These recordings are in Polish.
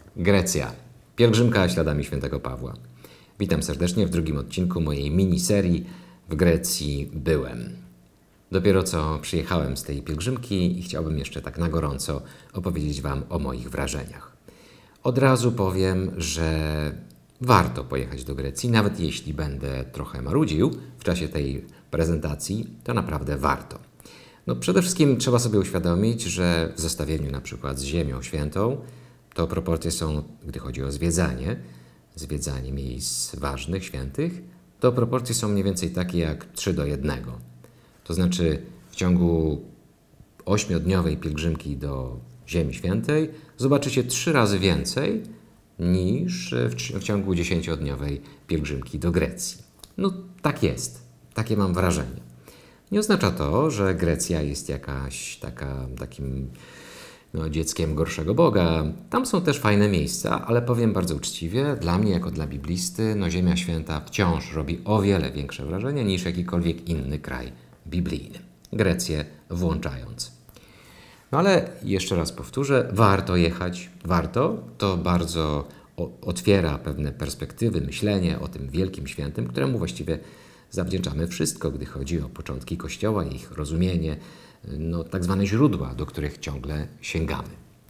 Grecja. Pielgrzymka śladami świętego Pawła. Witam serdecznie w drugim odcinku mojej miniserii W Grecji byłem. Dopiero co przyjechałem z tej pielgrzymki i chciałbym jeszcze tak na gorąco opowiedzieć Wam o moich wrażeniach. Od razu powiem, że warto pojechać do Grecji, nawet jeśli będę trochę marudził w czasie tej prezentacji, to naprawdę warto. Przede wszystkim trzeba sobie uświadomić, że w zestawieniu na przykład z Ziemią Świętą, to proporcje są, gdy chodzi o zwiedzanie miejsc ważnych, świętych, to proporcje są mniej więcej takie jak 3:1. To znaczy w ciągu 8-dniowej pielgrzymki do Ziemi Świętej zobaczycie 3 razy więcej niż w ciągu 10-dniowej pielgrzymki do Grecji. Tak jest. Takie mam wrażenie. Nie oznacza to, że Grecja jest jakaś takim dzieckiem gorszego Boga. Tam są też fajne miejsca, ale powiem bardzo uczciwie, dla mnie jako dla biblisty, Ziemia Święta wciąż robi o wiele większe wrażenie niż jakikolwiek inny kraj biblijny. Grecję włączając. Ale jeszcze raz powtórzę, warto jechać. Warto. To bardzo otwiera pewne perspektywy, myślenie o tym wielkim świętym, któremu właściwie zawdzięczamy wszystko, gdy chodzi o początki Kościoła i ich rozumienie, tak zwane źródła, do których ciągle sięgamy.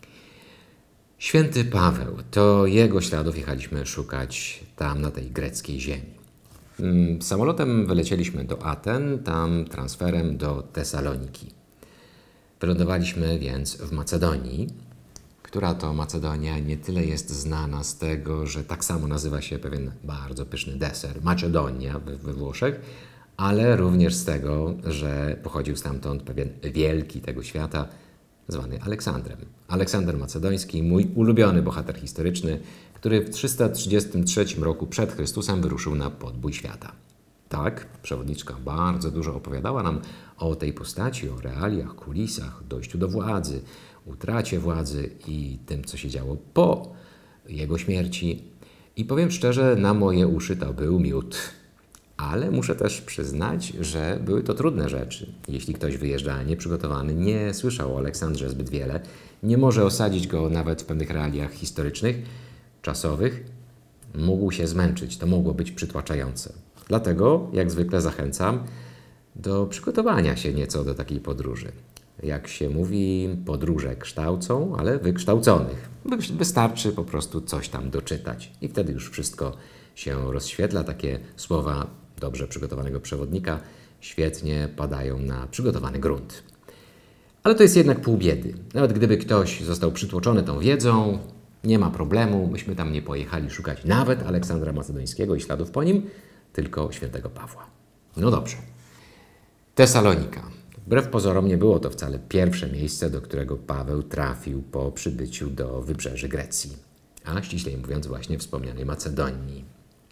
Święty Paweł, to jego śladów jechaliśmy szukać tam na tej greckiej ziemi. Samolotem wylecieliśmy do Aten, tam transferem do Tesaloniki. Wylądowaliśmy więc w Macedonii, która to Macedonia nie tyle jest znana z tego, że tak samo nazywa się pewien bardzo pyszny deser, Macedonia we Włoszech, ale również z tego, że pochodził stamtąd pewien wielki tego świata, zwany Aleksandrem. Aleksander Macedoński, mój ulubiony bohater historyczny, który w 333 roku przed Chrystusem wyruszył na podbój świata. Tak, przewodniczka bardzo dużo opowiadała nam o tej postaci, o realiach, kulisach, dojściu do władzy, utracie władzy i tym, co się działo po jego śmierci. I powiem szczerze, na moje uszy to był miód. Ale muszę też przyznać, że były to trudne rzeczy. Jeśli ktoś wyjeżdża nieprzygotowany, nie słyszał o Aleksandrze zbyt wiele, nie może osadzić go nawet w pewnych realiach historycznych, czasowych, mógł się zmęczyć. To mogło być przytłaczające. Dlatego, jak zwykle, zachęcam do przygotowania się nieco do takiej podróży. Jak się mówi, podróże kształcą, ale wykształconych. Wystarczy po prostu coś tam doczytać i wtedy już wszystko się rozświetla. Takie słowa dobrze przygotowanego przewodnika świetnie padają na przygotowany grunt. Ale to jest jednak pół biedy. Nawet gdyby ktoś został przytłoczony tą wiedzą, nie ma problemu. Myśmy tam nie pojechali szukać nawet Aleksandra Macedońskiego i śladów po nim, tylko świętego Pawła. Dobrze. Tesalonika. Wbrew pozorom nie było to wcale pierwsze miejsce, do którego Paweł trafił po przybyciu do wybrzeży Grecji, a ściślej mówiąc właśnie wspomnianej Macedonii.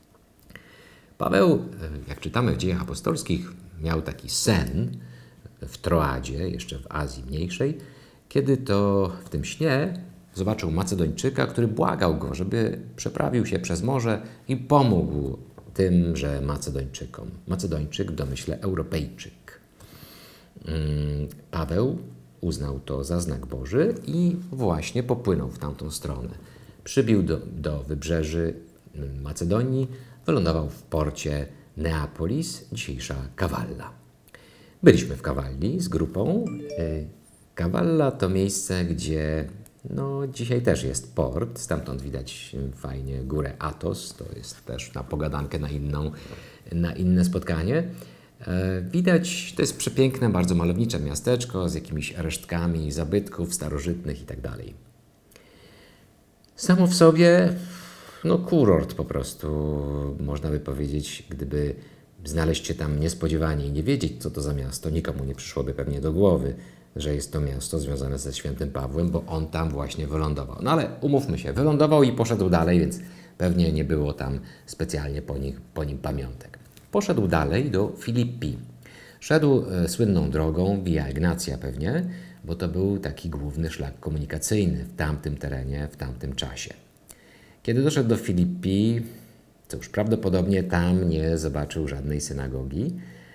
Paweł, jak czytamy w Dziejach Apostolskich, miał taki sen w Troadzie, jeszcze w Azji Mniejszej, kiedy to w tym śnie zobaczył Macedończyka, który błagał go, żeby przeprawił się przez morze i pomógł tymże Macedończykom. Macedończyk w domyśle Europejczyk. Paweł uznał to za znak Boży i właśnie popłynął w tamtą stronę. Przybił do wybrzeży Macedonii, wylądował w porcie Neapolis, dzisiejsza Kawalla. Byliśmy w Kawalli z grupą. Kawalla to miejsce, gdzie dzisiaj też jest port. Stamtąd widać fajnie górę Athos. To jest też na pogadankę na inne spotkanie. Widać, to jest przepiękne, bardzo malownicze miasteczko z jakimiś resztkami zabytków starożytnych i tak dalej. Samo w sobie, kurort po prostu, można by powiedzieć, gdyby znaleźć się tam niespodziewanie i nie wiedzieć, co to za miasto, nikomu nie przyszłoby pewnie do głowy, że jest to miasto związane ze świętym Pawłem, bo on tam właśnie wylądował. Ale umówmy się, wylądował i poszedł dalej, więc pewnie nie było tam specjalnie po nim pamiątek. Poszedł dalej do Filippi. Szedł słynną drogą Via Egnatia pewnie, bo to był taki główny szlak komunikacyjny w tamtym terenie, w tamtym czasie. Kiedy doszedł do Filippi, cóż, prawdopodobnie tam nie zobaczył żadnej synagogi,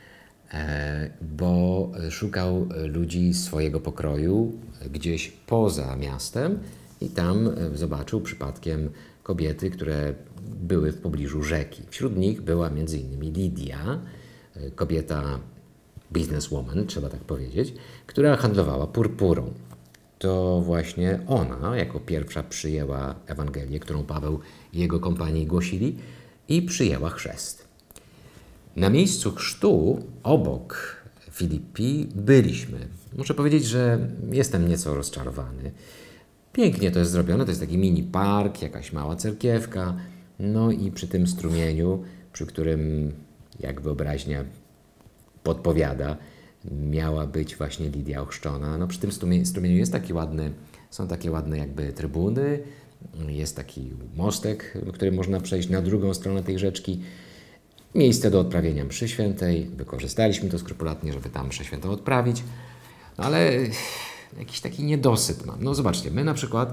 bo szukał ludzi swojego pokroju gdzieś poza miastem i tam zobaczył przypadkiem kobiety, które były w pobliżu rzeki. Wśród nich była m.in. Lidia, kobieta, businesswoman, trzeba tak powiedzieć, która handlowała purpurą. To właśnie ona jako pierwsza przyjęła Ewangelię, którą Paweł i jego kompanii głosili, i przyjęła chrzest. Na miejscu chrztu obok Filipi byliśmy. Muszę powiedzieć, że jestem nieco rozczarowany. Pięknie to jest zrobione, to jest taki mini park, jakaś mała cerkiewka, no i przy tym strumieniu, przy którym, jak wyobraźnia podpowiada, miała być właśnie Lidia ochrzczona. No przy tym strumieniu jest taki ładny, są takie ładne jakby trybuny, jest taki mostek, którym można przejść na drugą stronę tej rzeczki. Miejsce do odprawienia mszy świętej. Wykorzystaliśmy to skrupulatnie, żeby tam mszę świętą odprawić. No ale jakiś taki niedosyt mam. No zobaczcie, my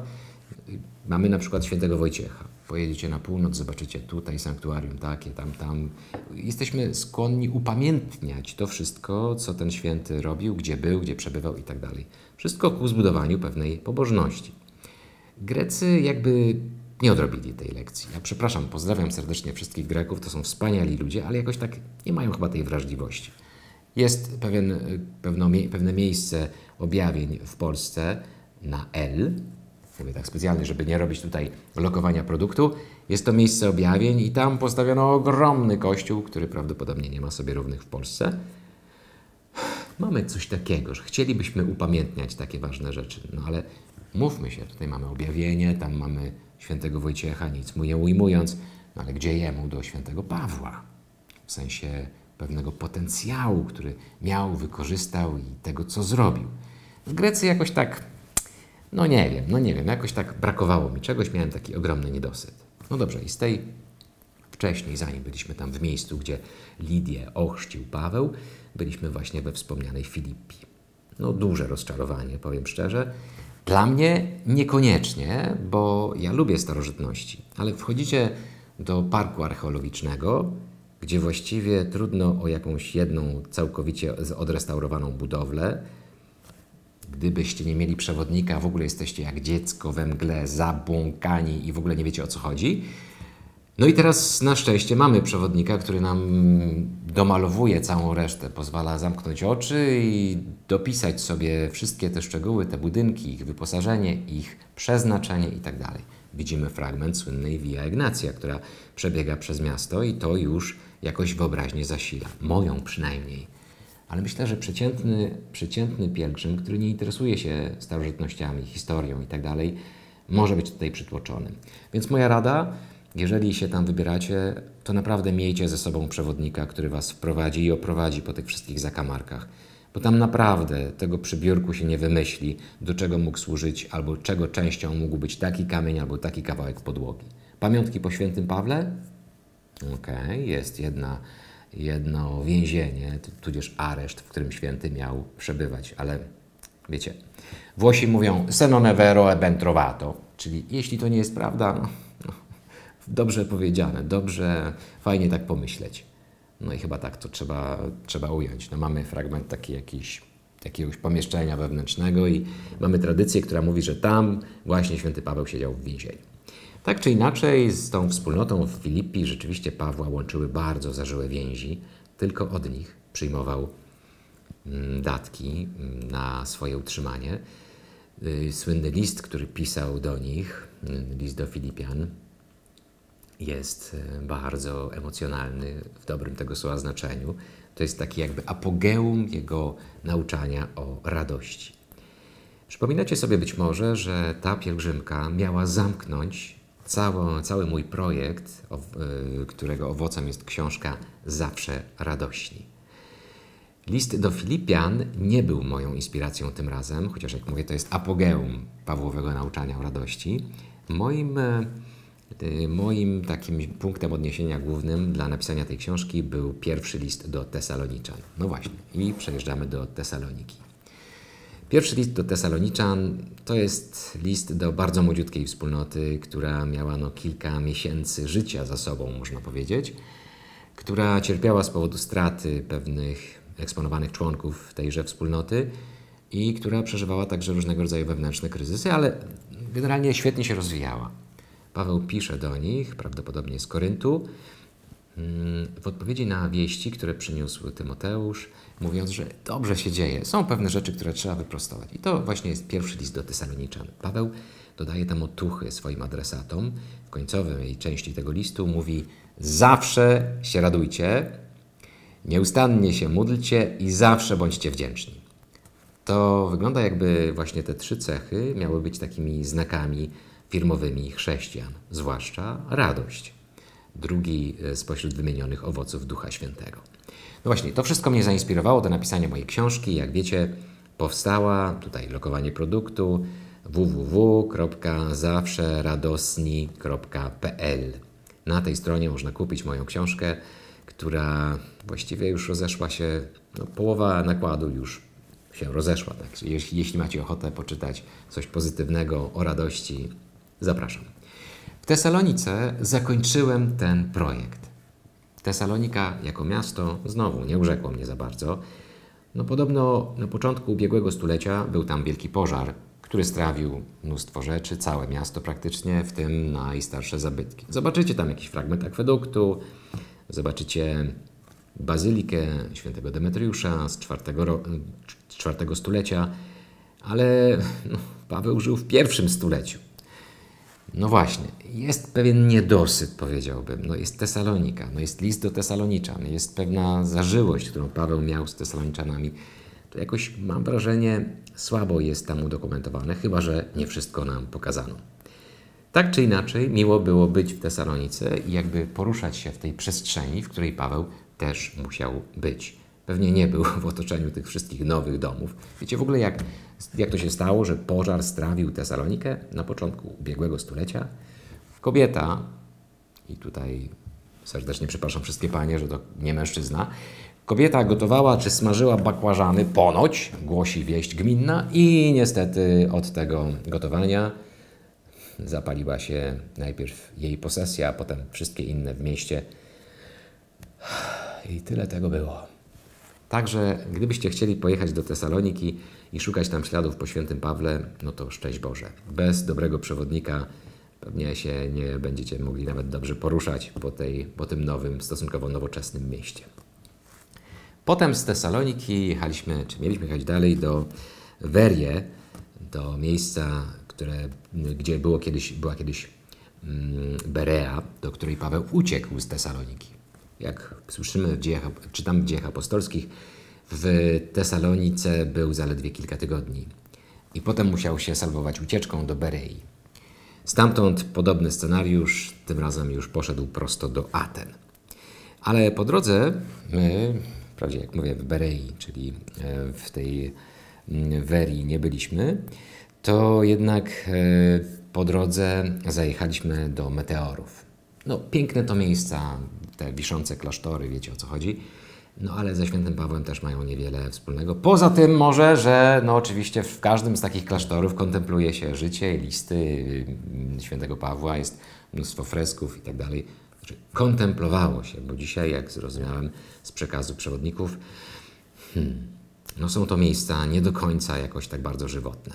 mamy na przykład świętego Wojciecha. Pojedziecie na północ, zobaczycie tutaj sanktuarium takie, tam. Jesteśmy skłonni upamiętniać to wszystko, co ten święty robił, gdzie był, gdzie przebywał i tak dalej. Wszystko ku zbudowaniu pewnej pobożności. Grecy jakby nie odrobili tej lekcji. Ja przepraszam, pozdrawiam serdecznie wszystkich Greków, to są wspaniali ludzie, ale jakoś tak nie mają chyba tej wrażliwości. Jest pewne miejsce objawień w Polsce na L. Mówię tak specjalnie, żeby nie robić tutaj lokowania produktu. Jest to miejsce objawień i tam postawiono ogromny kościół, który prawdopodobnie nie ma sobie równych w Polsce. Mamy coś takiego, że chcielibyśmy upamiętniać takie ważne rzeczy. No ale mówmy się, tutaj mamy objawienie, tam mamy świętego Wojciecha, nic mu nie ujmując. No ale gdzie jemu do świętego Pawła? W sensie pewnego potencjału, który miał, wykorzystał i tego, co zrobił. W Grecji jakoś tak, no nie wiem, jakoś tak brakowało mi czegoś, miałem taki ogromny niedosyt. No dobrze, i z tej wcześniej, zanim byliśmy tam w miejscu, gdzie Lidię ochrzcił Paweł, byliśmy właśnie we wspomnianej Filipi. No duże rozczarowanie, powiem szczerze. Dla mnie niekoniecznie, bo ja lubię starożytności, ale wchodzicie do parku archeologicznego, gdzie właściwie trudno o jakąś jedną całkowicie odrestaurowaną budowlę. Gdybyście nie mieli przewodnika, w ogóle jesteście jak dziecko we mgle, zabłąkani i w ogóle nie wiecie, o co chodzi. No i teraz na szczęście mamy przewodnika, który nam domalowuje całą resztę, pozwala zamknąć oczy i dopisać sobie wszystkie te szczegóły, te budynki, ich wyposażenie, ich przeznaczenie i tak dalej. Widzimy fragment słynnej Via Egnatia, która przebiega przez miasto i to już jakoś wyobraźnię zasila. Moją przynajmniej. Ale myślę, że przeciętny pielgrzym, który nie interesuje się starożytnościami, historią i tak dalej, może być tutaj przytłoczony. Więc moja rada, jeżeli się tam wybieracie, to naprawdę miejcie ze sobą przewodnika, który was wprowadzi i oprowadzi po tych wszystkich zakamarkach. Bo tam naprawdę tego przybiórku się nie wymyśli, do czego mógł służyć, albo czego częścią mógł być taki kamień, albo taki kawałek podłogi. Pamiątki po świętym Pawle? Okej, jest jedno więzienie, tudzież areszt, w którym święty miał przebywać, ale wiecie, Włosi mówią se non è vero e ben trovato, czyli jeśli to nie jest prawda, no, dobrze powiedziane, dobrze, fajnie tak pomyśleć. No i chyba tak to trzeba ująć. No mamy fragment taki jakiegoś pomieszczenia wewnętrznego i mamy tradycję, która mówi, że tam właśnie święty Paweł siedział w więzieniu. Tak czy inaczej, z tą wspólnotą w Filipi rzeczywiście Pawła łączyły bardzo zażyłe więzi. Tylko od nich przyjmował datki na swoje utrzymanie. Słynny list, który pisał do nich, list do Filipian, jest bardzo emocjonalny w dobrym tego słowa znaczeniu. To jest taki jakby apogeum jego nauczania o radości. Przypominacie sobie być może, że ta pielgrzymka miała zamknąć cały mój projekt, którego owocem jest książka Zawsze radośni. List do Filipian nie był moją inspiracją tym razem, chociaż jak mówię, to jest apogeum Pawłowego nauczania o radości. Moim takim punktem odniesienia głównym dla napisania tej książki był pierwszy list do Tesaloniczan. No właśnie, i przejeżdżamy do Tesaloniki. Pierwszy list do Tesaloniczan to jest list do bardzo młodziutkiej wspólnoty, która miała kilka miesięcy życia za sobą, można powiedzieć, która cierpiała z powodu straty pewnych eksponowanych członków tejże wspólnoty. i która przeżywała także różnego rodzaju wewnętrzne kryzysy, ale generalnie świetnie się rozwijała. Paweł pisze do nich, prawdopodobnie z Koryntu, w odpowiedzi na wieści, które przyniósł Tymoteusz, mówiąc, że dobrze się dzieje. Są pewne rzeczy, które trzeba wyprostować. I to właśnie jest pierwszy list do Tesaloniczan. Paweł dodaje tam otuchy swoim adresatom. W końcowej części tego listu mówi: zawsze się radujcie, nieustannie się módlcie i zawsze bądźcie wdzięczni. To wygląda, jakby właśnie te 3 cechy miały być takimi znakami firmowymi chrześcijan, zwłaszcza radość. Drugi spośród wymienionych owoców Ducha Świętego. No właśnie, to wszystko mnie zainspirowało do napisania mojej książki. Jak wiecie, powstała, tutaj lokowanie produktu, www.zawszeradosni.pl. Na tej stronie można kupić moją książkę, która właściwie już rozeszła się, połowa nakładu już się rozeszła. Także jeśli macie ochotę poczytać coś pozytywnego o radości, zapraszam. W Tesalonice zakończyłem ten projekt. Tesalonika jako miasto znowu nie urzekło mnie za bardzo. Podobno na początku ubiegłego stulecia był tam wielki pożar, który strawił mnóstwo rzeczy, całe miasto praktycznie, w tym najstarsze zabytki. Zobaczycie tam jakiś fragment akweduktu, zobaczycie bazylikę świętego Demetriusza z IV stulecia, ale Paweł żył w I stuleciu. No właśnie, jest pewien niedosyt, powiedziałbym. Jest Tesalonika, jest list do Tesaloniczan, jest pewna zażyłość, którą Paweł miał z Tesaloniczanami. To jakoś, mam wrażenie, słabo jest tam udokumentowane, chyba że nie wszystko nam pokazano. Tak czy inaczej, miło było być w Tesalonice i jakby poruszać się w tej przestrzeni, w której Paweł też musiał być. Pewnie nie był w otoczeniu tych wszystkich nowych domów. Wiecie w ogóle, jak to się stało, że pożar strawił Tesalonikę na początku ubiegłego stulecia? Kobieta, i tutaj serdecznie przepraszam wszystkie panie, że to nie mężczyzna, kobieta gotowała czy smażyła bakłażany, ponoć, głosi wieść gminna, i niestety od tego gotowania zapaliła się najpierw jej posesja, a potem wszystkie inne w mieście. I tyle tego było. Także gdybyście chcieli pojechać do Tesaloniki i szukać tam śladów po świętym Pawle, to szczęść Boże. Bez dobrego przewodnika pewnie się nie będziecie mogli nawet dobrze poruszać po tym nowym, stosunkowo nowoczesnym mieście. Potem z Tesaloniki mieliśmy jechać dalej do Werie, do miejsca, gdzie była kiedyś Berea, do której Paweł uciekł z Tesaloniki. Jak słyszymy czytam w Dziejach Apostolskich, w Tesalonice był zaledwie kilka tygodni i potem musiał się salwować ucieczką do Berei. Stamtąd podobny scenariusz, tym razem już poszedł prosto do Aten. Ale po drodze my, wprawdzie jak mówię w Berei, czyli w tej Werii nie byliśmy, to jednak po drodze zajechaliśmy do Meteorów. Piękne to miejsca, te wiszące klasztory, wiecie o co chodzi. Ale ze świętym Pawłem też mają niewiele wspólnego. Poza tym może, że oczywiście w każdym z takich klasztorów kontempluje się życie, listy świętego Pawła, jest mnóstwo fresków i tak dalej. Kontemplowało się, bo dzisiaj, jak zrozumiałem z przekazu przewodników, są to miejsca nie do końca jakoś tak bardzo żywotne.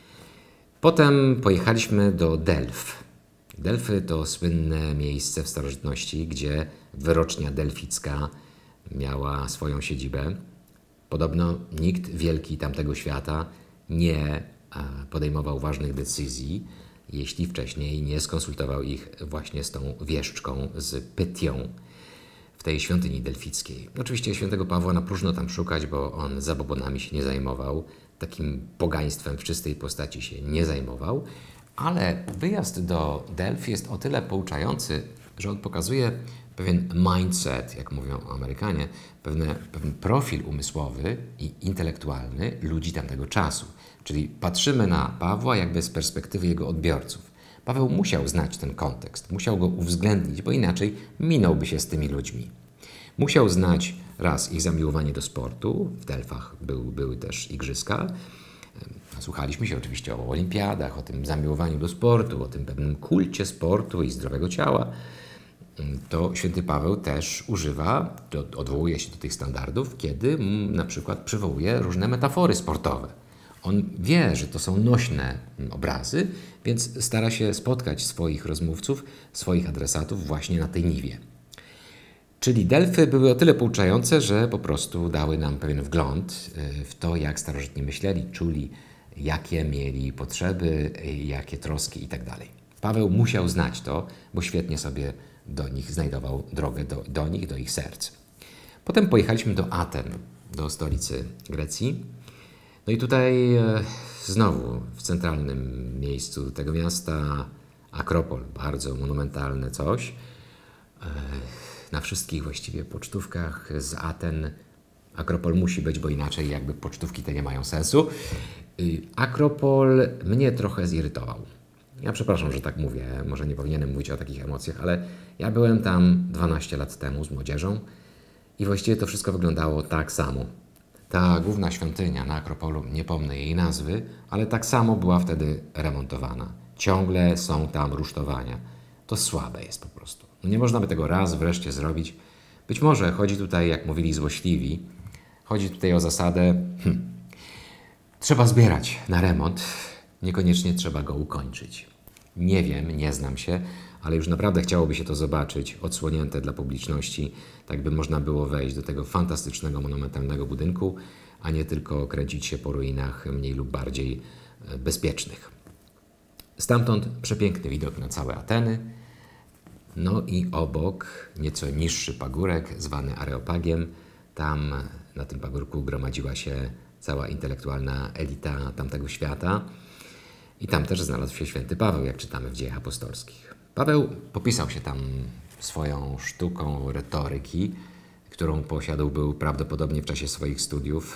Potem pojechaliśmy do Delf. Delfy to słynne miejsce w starożytności, gdzie wyrocznia delficka miała swoją siedzibę. Podobno nikt wielki tamtego świata nie podejmował ważnych decyzji, jeśli wcześniej nie skonsultował ich właśnie z tą wieszczką, z Pytią w tej świątyni delfickiej. Oczywiście świętego Pawła na próżno tam szukać, bo on zabobonami się nie zajmował, takim pogaństwem w czystej postaci się nie zajmował, ale wyjazd do Delf jest o tyle pouczający, że on pokazuje pewien mindset, jak mówią Amerykanie, pewien profil umysłowy i intelektualny ludzi tamtego czasu. Czyli patrzymy na Pawła jakby z perspektywy jego odbiorców. Paweł musiał znać ten kontekst, musiał go uwzględnić, bo inaczej minąłby się z tymi ludźmi. Musiał znać raz ich zamiłowanie do sportu, w Delfach były też igrzyska. Słuchaliśmy się oczywiście o olimpiadach, o tym zamiłowaniu do sportu, o tym pewnym kulcie sportu i zdrowego ciała. To święty Paweł też odwołuje się do tych standardów, kiedy na przykład przywołuje różne metafory sportowe. On wie, że to są nośne obrazy, więc stara się spotkać swoich rozmówców, swoich adresatów właśnie na tej niwie. Czyli Delfy były o tyle pouczające, że po prostu dały nam pewien wgląd w to, jak starożytni myśleli, czuli, jakie mieli potrzeby, jakie troski itd. Paweł musiał znać to, bo świetnie sobie do nich znajdował drogę do nich, do ich serc. Potem pojechaliśmy do Aten, do stolicy Grecji. No i tutaj znowu w centralnym miejscu tego miasta Akropol, bardzo monumentalne coś. Na wszystkich właściwie pocztówkach z Aten Akropol musi być, bo inaczej jakby pocztówki te nie mają sensu. Akropol mnie trochę zirytował. Ja przepraszam, że tak mówię, może nie powinienem mówić o takich emocjach, ale ja byłem tam 12 lat temu z młodzieżą i właściwie to wszystko wyglądało tak samo. Ta główna świątynia na Akropolu, nie pomnę jej nazwy, ale tak samo była wtedy remontowana. Ciągle są tam rusztowania. To słabe jest po prostu. No nie można by tego raz wreszcie zrobić. Być może chodzi tutaj, jak mówili złośliwi, chodzi tutaj o zasadę, trzeba zbierać na remont, niekoniecznie trzeba go ukończyć. Nie wiem, nie znam się, ale już naprawdę chciałoby się to zobaczyć, odsłonięte dla publiczności, tak by można było wejść do tego fantastycznego, monumentalnego budynku, a nie tylko kręcić się po ruinach mniej lub bardziej bezpiecznych. Stamtąd przepiękny widok na całe Ateny, no i obok nieco niższy pagórek zwany Areopagiem. Tam na tym pagórku gromadziła się cała intelektualna elita tamtego świata i tam też znalazł się święty Paweł, jak czytamy w Dziejach Apostolskich. Paweł popisał się tam swoją sztuką retoryki, którą posiadał był prawdopodobnie w czasie swoich studiów,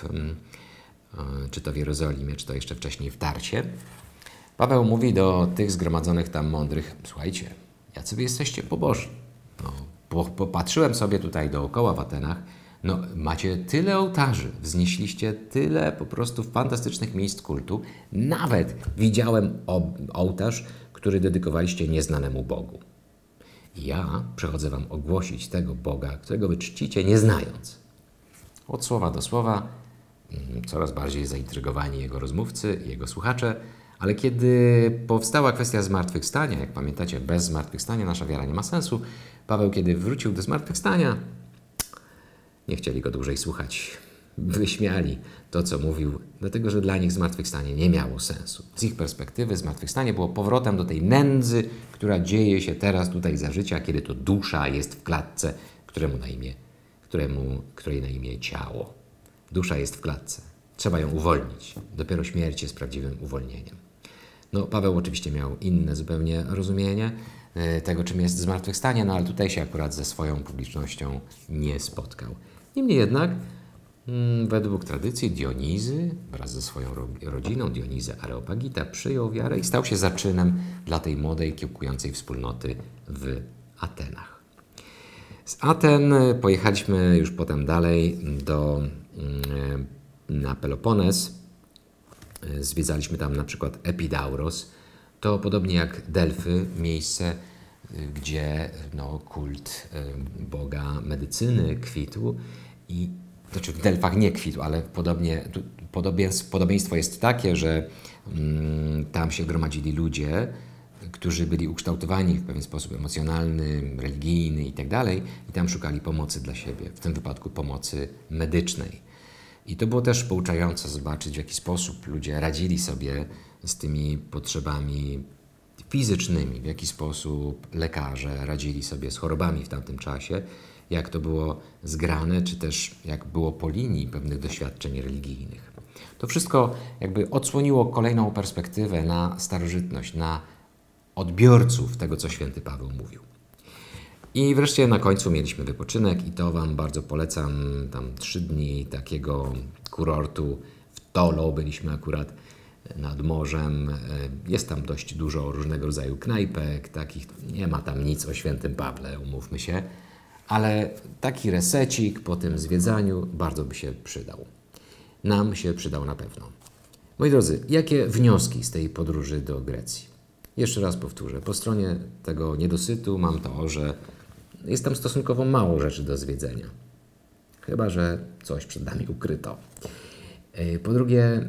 czy to w Jerozolimie, czy to jeszcze wcześniej w Tarsie. Paweł mówi do tych zgromadzonych tam mądrych: słuchajcie, jacy wy jesteście pobożni. No, popatrzyłem sobie tutaj dookoła w Atenach, no macie tyle ołtarzy, wznieśliście tyle po prostu fantastycznych miejsc kultu. Nawet widziałem ołtarz, który dedykowaliście nieznanemu Bogu. I ja przychodzę wam ogłosić tego Boga, którego wy czcicie nie znając. Od słowa do słowa, coraz bardziej zaintrygowani jego rozmówcy, jego słuchacze, ale kiedy powstała kwestia zmartwychwstania, jak pamiętacie, bez zmartwychwstania nasza wiara nie ma sensu, Paweł, kiedy wrócił do zmartwychwstania, nie chcieli go dłużej słuchać. Wyśmiali to, co mówił, dlatego że dla nich zmartwychwstanie nie miało sensu. Z ich perspektywy zmartwychwstanie było powrotem do tej nędzy, która dzieje się teraz tutaj za życia, kiedy to dusza jest w klatce, której na imię ciało. Dusza jest w klatce. Trzeba ją uwolnić. Dopiero śmierć jest prawdziwym uwolnieniem. No, Paweł oczywiście miał inne zupełnie rozumienie tego, czym jest zmartwychwstanie, no ale tutaj się akurat ze swoją publicznością nie spotkał. Niemniej jednak, według tradycji Dionizy wraz ze swoją rodziną, Dionizy Areopagita, przyjął wiarę i stał się zaczynem dla tej młodej, kiełkującej wspólnoty w Atenach. Z Aten pojechaliśmy już potem dalej na Pelopones. Zwiedzaliśmy tam na przykład Epidauros. To podobnie jak Delfy, miejsce, gdzie kult boga medycyny kwitł. Znaczy w Delfach nie kwitł, ale podobieństwo jest takie, że tam się gromadzili ludzie, którzy byli ukształtowani w pewien sposób emocjonalny, religijny itd. I tam szukali pomocy dla siebie, w tym wypadku pomocy medycznej. I to było też pouczające zobaczyć, w jaki sposób ludzie radzili sobie z tymi potrzebami fizycznymi, w jaki sposób lekarze radzili sobie z chorobami w tamtym czasie, jak to było zgrane, czy też jak było po linii pewnych doświadczeń religijnych. To wszystko jakby odsłoniło kolejną perspektywę na starożytność, na odbiorców tego, co święty Paweł mówił. I wreszcie na końcu mieliśmy wypoczynek i to wam bardzo polecam. Tam 3 dni takiego kurortu w Tolo, byliśmy akurat nad morzem. Jest tam dość dużo różnego rodzaju knajpek, takich, nie ma tam nic o świętym Pawle, umówmy się, ale taki resecik po tym zwiedzaniu bardzo by się przydał. Nam się przydał na pewno. Moi drodzy, jakie wnioski z tej podróży do Grecji? Jeszcze raz powtórzę, po stronie tego niedosytu mam to, że jest tam stosunkowo mało rzeczy do zwiedzenia. Chyba że coś przed nami ukryto. Po drugie,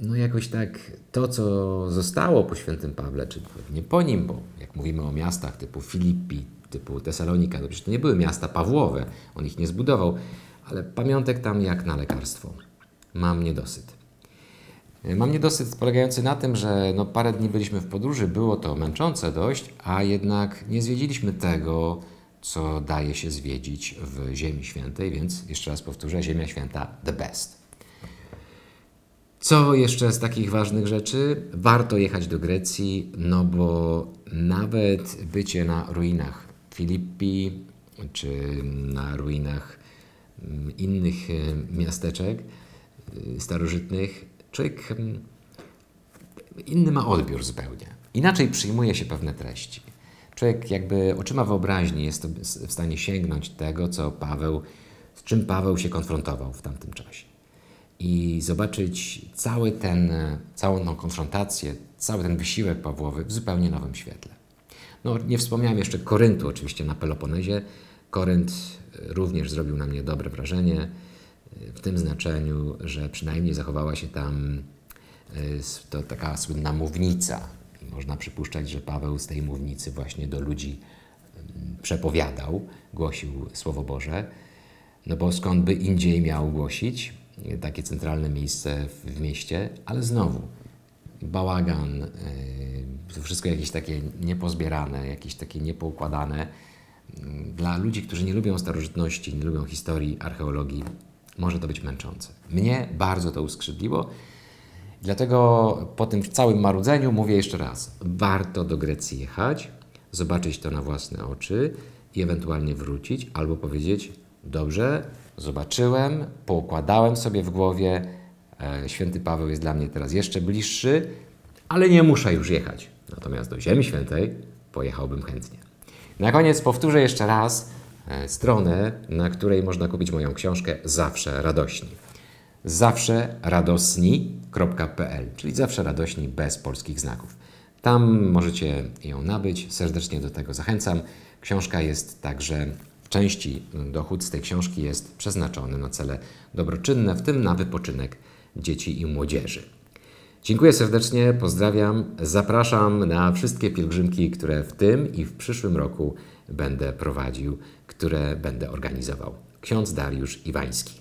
no jakoś tak to, co zostało po świętym Pawle, czy pewnie po nim, bo jak mówimy o miastach typu Filippi, typu Tesalonika, to przecież to nie były miasta Pawłowe, on ich nie zbudował, ale pamiątek tam jak na lekarstwo. Mam niedosyt. Mam niedosyt polegający na tym, że no parę dni byliśmy w podróży, było to męczące dość, a jednak nie zwiedziliśmy tego, co daje się zwiedzić w Ziemi Świętej, więc jeszcze raz powtórzę, Ziemia Święta the best. Co jeszcze z takich ważnych rzeczy? Warto jechać do Grecji, no bo nawet bycie na ruinach Filippi czy na ruinach innych miasteczek starożytnych, człowiek inny ma odbiór zupełnie. Inaczej przyjmuje się pewne treści. Człowiek jakby oczyma wyobraźni jest w stanie sięgnąć tego, z czym Paweł się konfrontował w tamtym czasie. I zobaczyć całą tą konfrontację, cały ten wysiłek Pawłowy w zupełnie nowym świetle. No, nie wspomniałem jeszcze Koryntu, oczywiście na Peloponezie. Korynt również zrobił na mnie dobre wrażenie, w tym znaczeniu, że przynajmniej zachowała się tam to taka słynna mównica. I można przypuszczać, że Paweł z tej mównicy właśnie do ludzi przepowiadał, głosił Słowo Boże. No bo skąd by indziej miał głosić? Takie centralne miejsce w mieście, ale znowu bałagan, to wszystko jakieś takie niepozbierane, jakieś takie niepoukładane. Dla ludzi, którzy nie lubią starożytności, nie lubią historii, archeologii, może to być męczące. Mnie bardzo to uskrzydliło. Dlatego po tym całym marudzeniu mówię jeszcze raz, warto do Grecji jechać, zobaczyć to na własne oczy i ewentualnie wrócić albo powiedzieć, dobrze, zobaczyłem, poukładałem sobie w głowie, święty Paweł jest dla mnie teraz jeszcze bliższy, ale nie muszę już jechać. Natomiast do Ziemi Świętej pojechałbym chętnie. Na koniec powtórzę jeszcze raz stronę, na której można kupić moją książkę Zawsze Radośni. zawszeradosni.pl, czyli zawsze radośni bez polskich znaków. Tam możecie ją nabyć, serdecznie do tego zachęcam. Książka jest także w części, dochód z tej książki jest przeznaczony na cele dobroczynne, w tym na wypoczynek dzieci i młodzieży. Dziękuję serdecznie, pozdrawiam, zapraszam na wszystkie pielgrzymki, które w tym i w przyszłym roku będę prowadził, które będę organizował. Ksiądz Dariusz Iwański.